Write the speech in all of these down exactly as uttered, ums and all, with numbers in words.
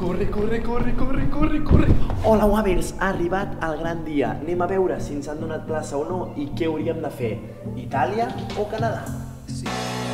Corre, corre, corre, corre, corre, corre! Hola, Wavers! Ha arribat el gran dia. Anem a veure si ens han donat plaça o no i què hauríem de fer. Itàlia o Canadà? Sí.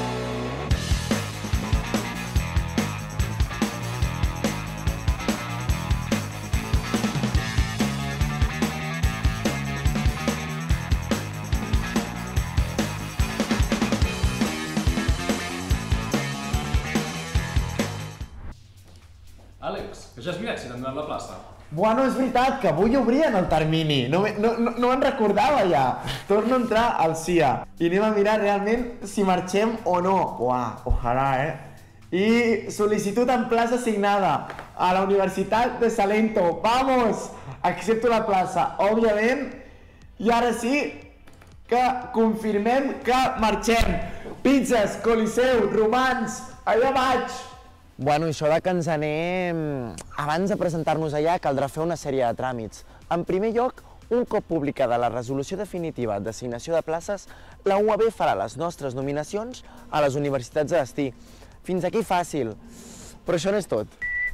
Àlex, que ja has mirat si t'han donat la plaça? Bueno, és veritat que avui obrien el termini. No, no, no, no me'n recordava ja. Torno a entrar al C I A i anem a mirar realment si marxem o no. Uah, ojalà, eh? I sol·licitud en plaça assignada a la Universitat de Salento. Vamos! Accepto la plaça, òbviament. I ara sí que confirmem que marxem. Pizzas, Coliseu, Romans, allà vaig! Bueno, això de que ens anem... Abans de presentar-nos allà caldrà fer una sèrie de tràmits. En primer lloc, un cop publicada la resolució definitiva d'assignació de places, la U A B farà les nostres nominacions a les universitats de destí. Fins aquí fàcil, però això no és tot.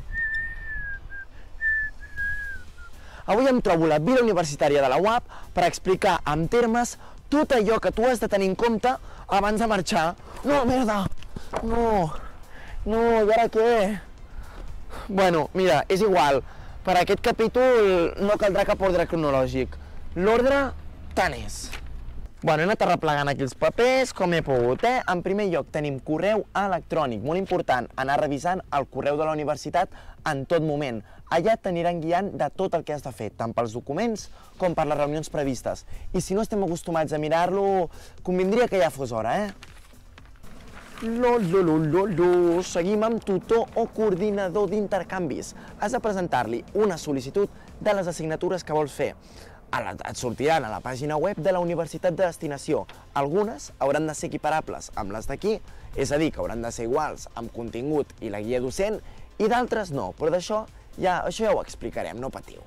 Avui em trobo a la Vila Universitària de la U A B per explicar en termes tot allò que tu has de tenir en compte abans de marxar. No, merda! No! No, i ara què? Bueno, mira, és igual. Per aquest capítol no caldrà cap ordre cronològic. L'ordre tant és. Bueno, he anat arreplegant aquí els papers, com he pogut, eh? En primer lloc tenim correu electrònic, molt important, anar revisant el correu de la universitat en tot moment. Allà t'aniran guiant de tot el que has de fer, tant pels documents com per les reunions previstes. I si no estem acostumats a mirar-lo, convindria que ja fos hora, eh? Lo, lo, lo, lo, lo. Seguim amb tutor o coordinador d'intercanvis. Has de presentar-li una sol·licitud de les assignatures que vols fer. Et sortiran a la pàgina web de la universitat de destinació. Algunes hauran de ser equiparables amb les d'aquí, és a dir, que hauran de ser iguals amb contingut i la guia docent, i d'altres no, però d'això ja, això ja ho explicarem, no patiu.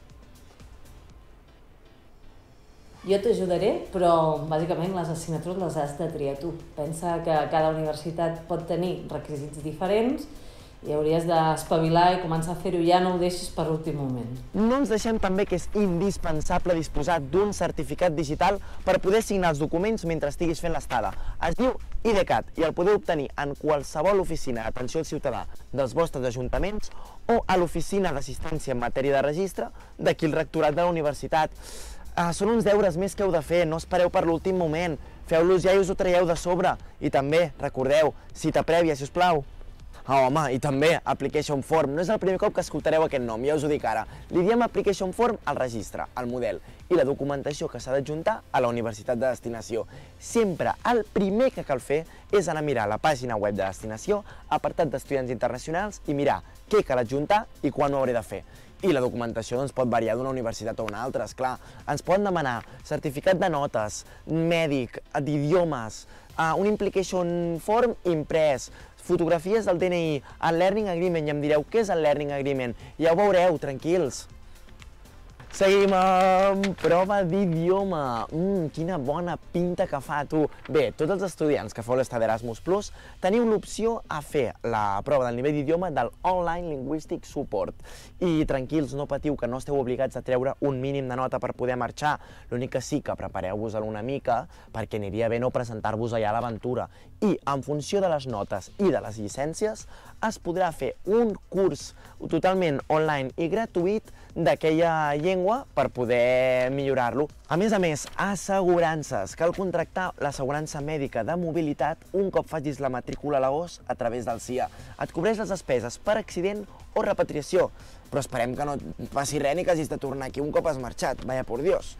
Jo t'ajudaré, però bàsicament les assignatures les has de triar tu. Pensa que cada universitat pot tenir requisits diferents i hauries d'espavilar i començar a fer-ho ja, no ho deixis per l'últim moment. No ens deixem també que és indispensable disposar d'un certificat digital per poder signar els documents mentre estiguis fent l'estada. Es diu I D CAT i el podeu obtenir en qualsevol oficina d'atenció al ciutadà dels vostres ajuntaments o a l'oficina d'assistència en matèria de registre d'aquí el rectorat de la universitat. Uh, són uns deures més que heu de fer, no espereu per l'últim moment. Feu-los ja i us ho traieu de sobre. I també, recordeu, cita prèvia, si us plau. Ah, home, i també Application Form. No és el primer cop que escoltareu aquest nom, ja us ho dic ara. Li diem Application Form al registre, al model, i la documentació que s'ha d'adjuntar a la universitat de destinació. Sempre el primer que cal fer és anar a mirar la pàgina web de destinació, apartat d'estudiants internacionals, i mirar què cal adjuntar i quan ho hauré de fer. I la documentació doncs, pot variar d'una universitat a una altra, esclar. Ens poden demanar certificat de notes, mèdic, d'idiomes, uh, un Implication Form imprès, fotografies del D N I, el Learning Agreement, i em direu què és el Learning Agreement. Ja ho veureu, tranquils. Seguim amb prova d'idioma. Mmm, quina bona pinta que fa, tu. Bé, tots els estudiants que feu l'estada Erasmus plus teniu l'opció a fer la prova del nivell d'idioma del Online Linguistic Support. I tranquils, no patiu, que no esteu obligats a treure un mínim de nota per poder marxar. L'únic que sí que prepareu-vos-la una mica perquè aniria bé no presentar-vos allà a l'aventura. I en funció de les notes i de les llicències es podrà fer un curs totalment online i gratuït d'aquella llengua per poder millorar-lo. A més a més, assegurances. Cal contractar l'assegurança mèdica de mobilitat un cop facis la matrícula a l'agost a través del C I A. Et cobreix les despeses per accident o repatriació, però esperem que no et passi res ni que hagis de tornar aquí un cop has marxat, vaya por Dios.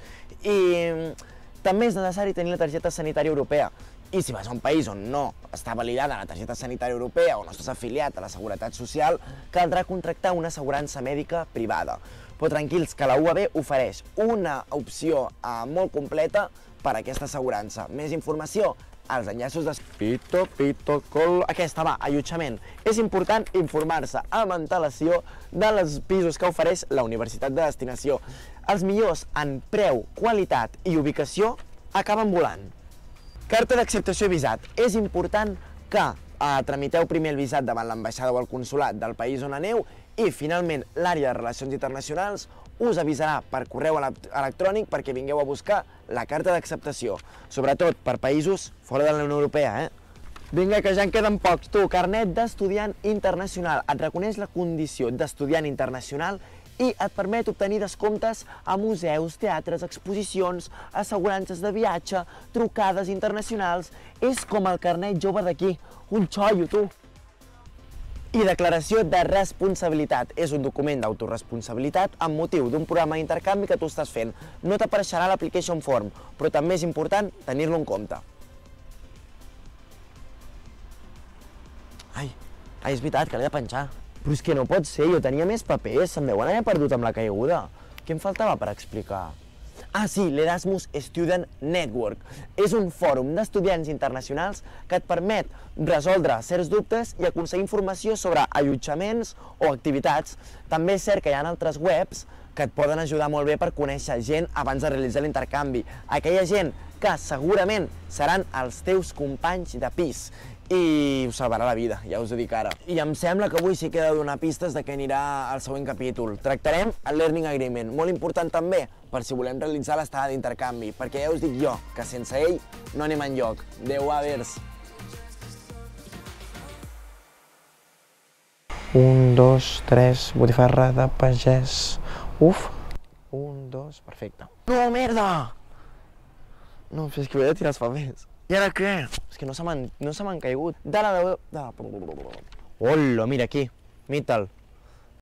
I també és necessari tenir la targeta sanitària europea. I si vas a un país on no està validada la targeta sanitària europea o no estàs afiliat a la Seguretat Social, caldrà contractar una assegurança mèdica privada. Però tranquils, que la U A B ofereix una opció eh, molt completa per a aquesta assegurança. Més informació als enllaços de... Pito, pito, col... Aquesta, va, allotjament. És important informar-se amb antelació dels pisos que ofereix la Universitat de Destinació. Els millors en preu, qualitat i ubicació acaben volant. Carta d'acceptació i visat. És important que eh, tramiteu primer el visat davant l'ambaixada o el consolat del país on aneu I, finalment, l'àrea de Relacions Internacionals us avisarà per correu electrònic perquè vingueu a buscar la carta d'acceptació, sobretot per països fora de la Unió Europea, eh? Vinga, que ja en queden pocs. Tu, carnet d'estudiant internacional. Et reconeix la condició d'estudiant internacional i et permet obtenir descomptes a museus, teatres, exposicions, assegurances de viatge, trucades internacionals. És com el carnet jove d'aquí. Un xollo, tu! I declaració de responsabilitat. És un document d'autoresponsabilitat amb motiu d'un programa d'intercanvi que tu estàs fent. No t'apareixerà l'application form, però també és important tenir-lo en compte. Ai, ai, és veritat que l'he de penjar. Però és que no pot ser, jo tenia més papers, se'm deuen haver perdut amb la caiguda. Què em faltava per explicar? Ah, sí, l'Erasmus Student Network. És un fòrum d'estudiants internacionals que et permet resoldre certs dubtes i aconseguir informació sobre allotjaments o activitats. També és cert que hi ha altres webs que et poden ajudar molt bé per conèixer gent abans de realitzar l'intercanvi. Aquella gent que segurament seran els teus companys de pis. I us salvarà la vida, ja us ho dic ara. I em sembla que avui sí que he de donar pistes de què anirà el següent capítol. Tractarem el Learning Agreement, molt important també per si volem realitzar l'estada d'intercanvi, perquè ja us dic jo que sense ell no anem enlloc. Adéu, avers! Un, dos, tres, botifarra de pagès... Uf! Un, dos, perfecte. No, merda! No, és que ho he de tirar els papers. I ara què? És que no se m'han no se m'han caigut. De la... De... Hola, mira aquí. Mita'l.